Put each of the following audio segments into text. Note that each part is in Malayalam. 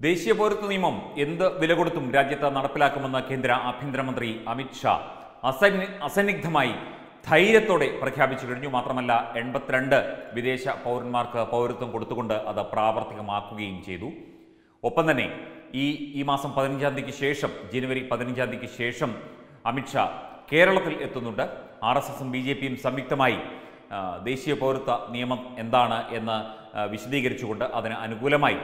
ദേശീയ പൗരത്വ നിയമം എന്ത് വില കൊടുത്തും രാജ്യത്ത് നടപ്പിലാക്കുമെന്ന് കേന്ദ്ര ആഭ്യന്തരമന്ത്രി അമിത് ഷാ അസന്നിഗ്ധമായി ധൈര്യത്തോടെ പ്രഖ്യാപിച്ചു കഴിഞ്ഞു. മാത്രമല്ല 82 വിദേശ പൗരന്മാർക്ക് പൗരത്വം കൊടുത്തുകൊണ്ട് അത് പ്രാവർത്തികമാക്കുകയും ചെയ്തു. ഒപ്പം തന്നെ ഈ മാസം 15-ാം തീയതിക്ക് ശേഷം, ജനുവരി 15-ാം തീയതിക്ക് ശേഷം അമിത് ഷാ കേരളത്തിൽ എത്തുന്നുണ്ട്. RSSും BJPയും സംയുക്തമായി ദേശീയ പൗരത്വ നിയമം എന്താണ് എന്ന് വിശദീകരിച്ചുകൊണ്ട് അതിന് അനുകൂലമായി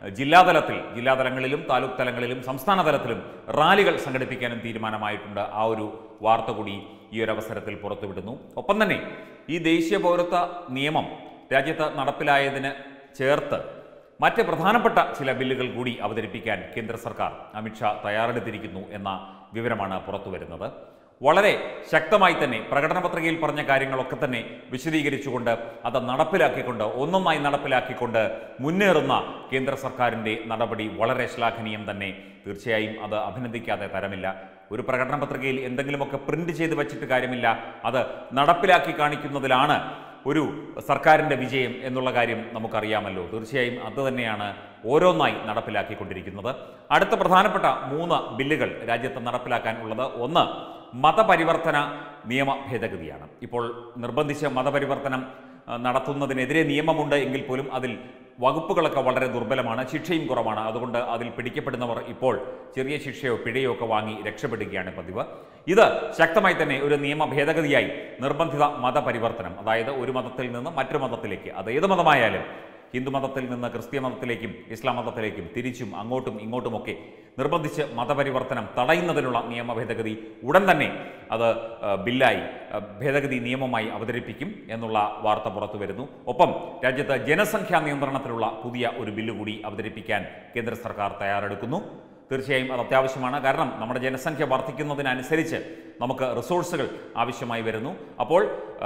ജില്ലാതലങ്ങളിലും താലൂക്ക് തലങ്ങളിലും സംസ്ഥാന തലത്തിലും റാലികൾ സംഘടിപ്പിക്കാനും തീരുമാനമായിട്ടുണ്ട്. ആ ഒരു വാർത്ത കൂടി ഈ ഒരു അവസരത്തിൽ പുറത്തുവിടുന്നു. ഒപ്പം തന്നെ ഈ ദേശീയ പൗരത്വ നിയമം രാജ്യത്ത് നടപ്പിലായതിന് ചേർത്ത് മറ്റ് പ്രധാനപ്പെട്ട ചില ബില്ലുകൾ കൂടി അവതരിപ്പിക്കാൻ കേന്ദ്ര സർക്കാർ അമിത് ഷാ തയ്യാറെടുത്തിരിക്കുന്നു എന്ന വിവരമാണ് പുറത്തുവരുന്നത്. വളരെ ശക്തമായി തന്നെ പ്രകടന പത്രികയിൽ പറഞ്ഞ കാര്യങ്ങളൊക്കെ തന്നെ വിശദീകരിച്ചുകൊണ്ട് അത് നടപ്പിലാക്കിക്കൊണ്ട് ഒന്നൊന്നായി നടപ്പിലാക്കിക്കൊണ്ട് മുന്നേറുന്ന കേന്ദ്ര സർക്കാരിൻ്റെ നടപടി വളരെ ശ്ലാഘനീയം തന്നെ. തീർച്ചയായും അത് അഭിനന്ദിക്കാതെ തരമില്ല. ഒരു പ്രകടന പത്രികയിൽ എന്തെങ്കിലുമൊക്കെ പ്രിന്റ് ചെയ്ത് വച്ചിട്ട് കാര്യമില്ല. അത് നടപ്പിലാക്കി കാണിക്കുന്നതിലാണ് ഒരു സർക്കാരിൻ്റെ വിജയം എന്നുള്ള കാര്യം നമുക്കറിയാമല്ലോ. തീർച്ചയായും അതുതന്നെയാണ് ഓരോന്നായി നടപ്പിലാക്കിക്കൊണ്ടിരിക്കുന്നത്. അടുത്ത പ്രധാനപ്പെട്ട 3 ബില്ലുകൾ രാജ്യത്ത് നടപ്പിലാക്കാൻ ഉള്ളത്, ഒന്ന് മതപരിവർത്തന നിയമ ഭേദഗതിയാണ്. ഇപ്പോൾ നിർബന്ധിച്ച് മതപരിവർത്തനം നടത്തുന്നതിനെതിരെ നിയമമുണ്ട് എങ്കിൽ പോലും അതിൽ വകുപ്പുകളൊക്കെ വളരെ ദുർബലമാണ്, ശിക്ഷയും കുറവാണ്. അതുകൊണ്ട് അതിൽ പിടിക്കപ്പെടുന്നവർ ഇപ്പോൾ ചെറിയ ശിക്ഷയോ പിഴയോ ഒക്കെ വാങ്ങി രക്ഷപ്പെടുകയാണ് പതിവ്. ഇത് ശക്തമായി തന്നെ ഒരു നിയമ ഭേദഗതിയായി നിർബന്ധിത മതപരിവർത്തനം, അതായത് ഒരു മതത്തിൽ നിന്ന് മറ്റൊരു മതത്തിലേക്ക്, അത് ഏത് മതമായാലും, ഹിന്ദു മതത്തിൽ നിന്ന് ക്രിസ്ത്യ മതത്തിലേക്കും ഇസ്ലാം മതത്തിലേക്കും തിരിച്ചും അങ്ങോട്ടും ഇങ്ങോട്ടുമൊക്കെ നിർബന്ധിച്ച് മതപരിവർത്തനം തടയുന്നതിനുള്ള നിയമ ഭേദഗതി ഉടൻ തന്നെ അത് ബില്ലായി ഭേദഗതി നിയമമായി അവതരിപ്പിക്കും എന്നുള്ള വാർത്ത പുറത്തു വരുന്നു. ഒപ്പം രാജ്യത്ത് ജനസംഖ്യാ നിയന്ത്രണത്തിലുള്ള പുതിയ ഒരു ബില്ല് കൂടി അവതരിപ്പിക്കാൻ കേന്ദ്ര സർക്കാർ തയ്യാറെടുക്കുന്നു. തീർച്ചയായും അത് അത്യാവശ്യമാണ്. കാരണം നമ്മുടെ ജനസംഖ്യ വർദ്ധിക്കുന്നതിനനുസരിച്ച് നമുക്ക് റിസോഴ്സുകൾ ആവശ്യമായി വരുന്നു. അപ്പോൾ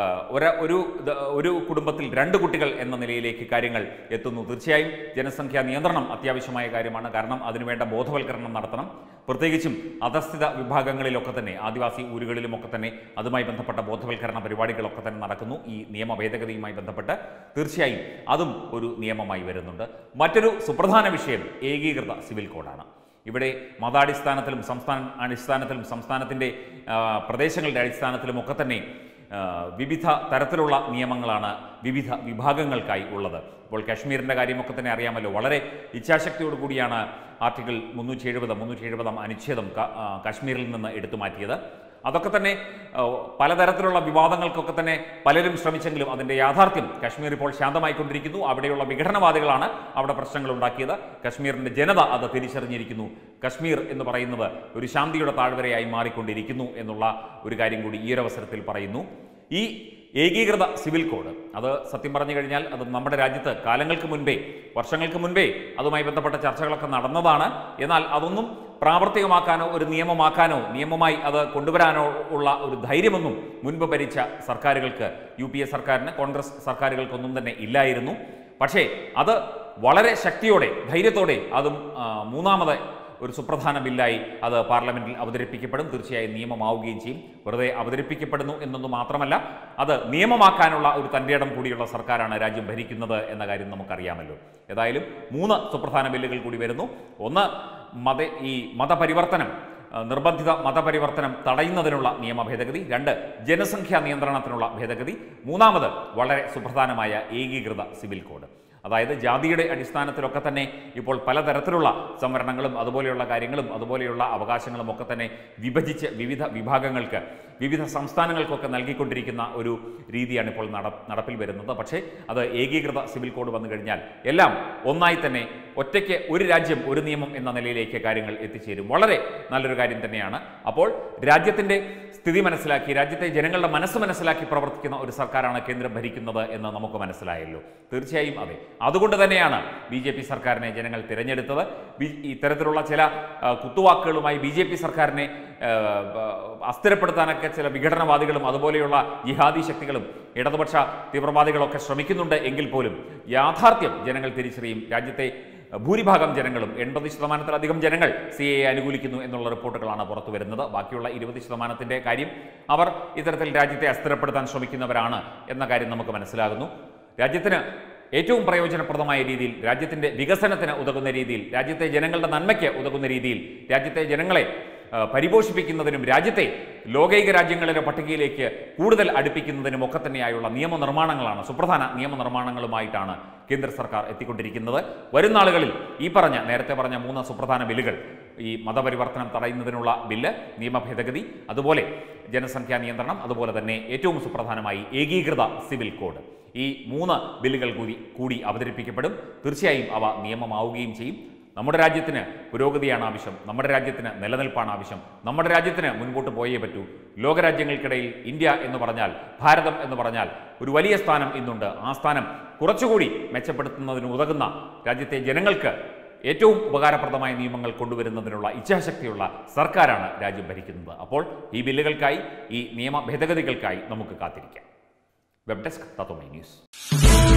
ഒരു കുടുംബത്തിൽ 2 കുട്ടികൾ എന്ന നിലയിലേക്ക് കാര്യങ്ങൾ എത്തുന്നു. തീർച്ചയായും ജനസംഖ്യാ നിയന്ത്രണം അത്യാവശ്യമായ കാര്യമാണ്. കാരണം അതിനുവേണ്ട ബോധവൽക്കരണം നടത്തണം. പ്രത്യേകിച്ചും അധസ്ഥിത വിഭാഗങ്ങളിലൊക്കെ തന്നെ, ആദിവാസി ഊരുകളിലുമൊക്കെ തന്നെ അതുമായി ബന്ധപ്പെട്ട ബോധവൽക്കരണ പരിപാടികളൊക്കെ തന്നെ നടക്കുന്നു. ഈ നിയമ ഭേദഗതിയുമായി ബന്ധപ്പെട്ട് തീർച്ചയായും അതും ഒരു നിയമമായി വരുന്നുണ്ട്. മറ്റൊരു സുപ്രധാന വിഷയം ഏകീകൃത സിവിൽ കോഡാണ്. ഇവിടെ മതാടിസ്ഥാനത്തിലും സംസ്ഥാന അടിസ്ഥാനത്തിലും സംസ്ഥാനത്തിൻ്റെ പ്രദേശങ്ങളുടെ അടിസ്ഥാനത്തിലുമൊക്കെ തന്നെ വിവിധ തരത്തിലുള്ള നിയമങ്ങളാണ് വിവിധ വിഭാഗങ്ങൾക്കായി ഉള്ളത്. ഇപ്പോൾ കാശ്മീരിൻ്റെ കാര്യമൊക്കെ തന്നെ അറിയാമല്ലോ. വളരെ ഇച്ഛാശക്തിയോടു കൂടിയാണ് ആർട്ടിക്കിൾ 370 അനുച്ഛേദം കാശ്മീരിൽ നിന്ന് എടുത്തു മാറ്റിയത്. അതൊക്കെ തന്നെ പലതരത്തിലുള്ള വിവാദങ്ങൾക്കൊക്കെ തന്നെ പലരും ശ്രമിച്ചെങ്കിലും അതിൻ്റെ യാഥാർത്ഥ്യം കാശ്മീർ ഇപ്പോൾ ശാന്തമായിക്കൊണ്ടിരിക്കുന്നു. അവിടെയുള്ള വിഘടനവാദികളാണ് അവിടെ പ്രശ്നങ്ങൾ ഉണ്ടാക്കിയത്. കാശ്മീരിൻ്റെ ജനത അത് തിരിച്ചറിഞ്ഞിരിക്കുന്നു. കാശ്മീർ എന്ന് പറയുന്നത് ഒരു ശാന്തിയുടെ താഴ്വരയായി മാറിക്കൊണ്ടിരിക്കുന്നു എന്നുള്ള ഒരു കാര്യം കൂടി ഈ ഒരു അവസരത്തിൽ പറയുന്നു. ഈ ഏകീകൃത സിവിൽ കോഡ് അത് സത്യം പറഞ്ഞു കഴിഞ്ഞാൽ അത് നമ്മുടെ രാജ്യത്ത് കാലങ്ങൾക്ക് മുൻപേ, വർഷങ്ങൾക്ക് മുൻപേ അതുമായി ബന്ധപ്പെട്ട ചർച്ചകളൊക്കെ നടന്നതാണ്. എന്നാൽ അതൊന്നും പ്രാവർത്തികമാക്കാനോ ഒരു നിയമമാക്കാനോ നിയമമായി അത് കൊണ്ടുവരാനോ ഉള്ള ഒരു ധൈര്യമൊന്നും മുൻപ് ഭരിച്ച സർക്കാരുകൾക്ക്, UPA സർക്കാരിന്, കോൺഗ്രസ് സർക്കാരുകൾക്കൊന്നും തന്നെ ഇല്ലായിരുന്നു. പക്ഷേ അത് വളരെ ശക്തിയോടെ, ധൈര്യത്തോടെ അതും 3ാമത് ഒരു സുപ്രധാന ബില്ലായി അത് പാർലമെന്റിൽ അവതരിപ്പിക്കപ്പെടും. തീർച്ചയായും നിയമമാവുകയും ചെയ്യും. വെറുതെ അവതരിപ്പിക്കപ്പെടുന്നു എന്നൊന്നും മാത്രമല്ല, അത് നിയമമാക്കാനുള്ള ഒരു തൻ്റെയിടം കൂടിയുള്ള സർക്കാരാണ് രാജ്യം ഭരിക്കുന്നത് എന്ന കാര്യം നമുക്കറിയാമല്ലോ. ഏതായാലും 3 സുപ്രധാന ബില്ലുകൾ കൂടി വരുന്നു. ഒന്ന് ഈ മതപരിവർത്തനം, നിർബന്ധിത മതപരിവർത്തനം തടയുന്നതിനുള്ള നിയമ ഭേദഗതി. 2 ജനസംഖ്യാ നിയന്ത്രണത്തിനുള്ള ഭേദഗതി. 3ാമത് വളരെ സുപ്രധാനമായ ഏകീകൃത സിവിൽ കോഡ്. അതായത് ജാതിയുടെ അടിസ്ഥാനത്തിലൊക്കെ തന്നെ ഇപ്പോൾ പലതരത്തിലുള്ള സംവരണങ്ങളും അതുപോലെയുള്ള കാര്യങ്ങളും അതുപോലെയുള്ള അവകാശങ്ങളും ഒക്കെ തന്നെ വിഭജിച്ച് വിവിധ വിഭാഗങ്ങൾക്ക്, വിവിധ സംസ്ഥാനങ്ങൾക്കൊക്കെ നൽകിക്കൊണ്ടിരിക്കുന്ന ഒരു രീതിയാണ് ഇപ്പോൾ നടപ്പിൽ വരുന്നത്. പക്ഷേ അത് ഏകീകൃത സിവിൽ കോഡ് വന്നു കഴിഞ്ഞാൽ എല്ലാം ഒന്നായി തന്നെ ഒറ്റയ്ക്ക് ഒരു രാജ്യം ഒരു നിയമം എന്ന നിലയിലേക്ക് കാര്യങ്ങൾ എത്തിച്ചേരും. വളരെ നല്ലൊരു കാര്യം തന്നെയാണ്. അപ്പോൾ രാജ്യത്തിൻ്റെ സ്ഥിതി മനസ്സിലാക്കി, രാജ്യത്തെ ജനങ്ങളുടെ മനസ്സ് മനസ്സിലാക്കി പ്രവർത്തിക്കുന്ന ഒരു സർക്കാരാണ് കേന്ദ്രം ഭരിക്കുന്നത് എന്ന് നമുക്ക് മനസ്സിലായല്ലോ. തീർച്ചയായും അതെ. അതുകൊണ്ട് തന്നെയാണ് BJP സർക്കാരിനെ ജനങ്ങൾ തിരഞ്ഞെടുത്തത്. ഇത്തരത്തിലുള്ള ചില കുത്തുവാക്കുകളുമായി BJP സർക്കാരിനെ അസ്ഥിരപ്പെടുത്താനൊക്കെ ചില വിഘടനവാദികളും അതുപോലെയുള്ള ജിഹാദി ശക്തികളും ഇടതുപക്ഷ തീവ്രവാദികളൊക്കെ ശ്രമിക്കുന്നുണ്ട് എങ്കിൽ പോലും യാഥാർത്ഥ്യം ജനങ്ങൾ തിരിച്ചറിയും. രാജ്യത്തെ ഭൂരിഭാഗം ജനങ്ങളും 80%-ലധികം ജനങ്ങൾ CAA അനുകൂലിക്കുന്നു എന്നുള്ള റിപ്പോർട്ടുകളാണ് പുറത്തു വരുന്നത്. ബാക്കിയുള്ള 20%-ന്റെ കാര്യം അവർ ഇത്തരത്തിൽ രാജ്യത്തെ അസ്ഥിരപ്പെടുത്താൻ ശ്രമിക്കുന്നവരാണ് എന്ന കാര്യം നമുക്ക് മനസ്സിലാകുന്നു. രാജ്യത്തിന് ഏറ്റവും പ്രയോജനപ്രദമായ രീതിയിൽ, രാജ്യത്തിൻ്റെ വികസനത്തിന് ഉതകുന്ന രീതിയിൽ, രാജ്യത്തെ ജനങ്ങളുടെ നന്മയ്ക്ക് ഉതകുന്ന രീതിയിൽ, രാജ്യത്തെ ജനങ്ങളെ പരിപോഷിപ്പിക്കുന്നതിനും രാജ്യത്തെ ലോകൈക രാജ്യങ്ങളുടെ പട്ടികയിലേക്ക് കൂടുതൽ അടുപ്പിക്കുന്നതിനും ഒക്കെ തന്നെയായുള്ള നിയമനിർമ്മാണങ്ങളാണ്, സുപ്രധാന നിയമനിർമ്മാണങ്ങളുമായിട്ടാണ് കേന്ദ്ര സർക്കാർ എത്തിക്കൊണ്ടിരിക്കുന്നത്. വരും നാളുകളിൽ നേരത്തെ പറഞ്ഞ 3 സുപ്രധാന ബില്ലുകൾ, ഈ മതപരിവർത്തനം തടയുന്നതിനുള്ള ബില്ല്, നിയമ ഭേദഗതി, അതുപോലെ ജനസംഖ്യാ നിയന്ത്രണം, അതുപോലെ തന്നെ ഏറ്റവും സുപ്രധാനമായി ഏകീകൃത സിവിൽ കോഡ്, ഈ 3 ബില്ലുകൾ കൂടി അവതരിപ്പിക്കപ്പെടും. തീർച്ചയായും അവ നിയമമാവുകയും ചെയ്യും. നമ്മുടെ രാജ്യത്തിന് പുരോഗതിയാണ് ആവശ്യം, നമ്മുടെ രാജ്യത്തിന് നിലനിൽപ്പാണ് ആവശ്യം, നമ്മുടെ രാജ്യത്തിന് മുൻപോട്ട് പോയേ പറ്റൂ. ലോകരാജ്യങ്ങൾക്കിടയിൽ ഇന്ത്യ എന്ന് പറഞ്ഞാൽ, ഭാരതം എന്ന് പറഞ്ഞാൽ ഒരു വലിയ സ്ഥാനം ഇന്നുണ്ട്. ആ സ്ഥാനം കുറച്ചുകൂടി മെച്ചപ്പെടുത്തുന്നതിന് ഉതകുന്ന, രാജ്യത്തെ ജനങ്ങൾക്ക് ഏറ്റവും ഉപകാരപ്രദമായ നിയമങ്ങൾ കൊണ്ടുവരുന്നതിനുള്ള ഇച്ഛാശക്തിയുള്ള സർക്കാരാണ് രാജ്യം ഭരിക്കുന്നത്. അപ്പോൾ ഈ ബില്ലുകൾക്കായി, ഈ നിയമ ഭേദഗതികൾക്കായി നമുക്ക് കാത്തിരിക്കാം. Web desk Tatwamayi news.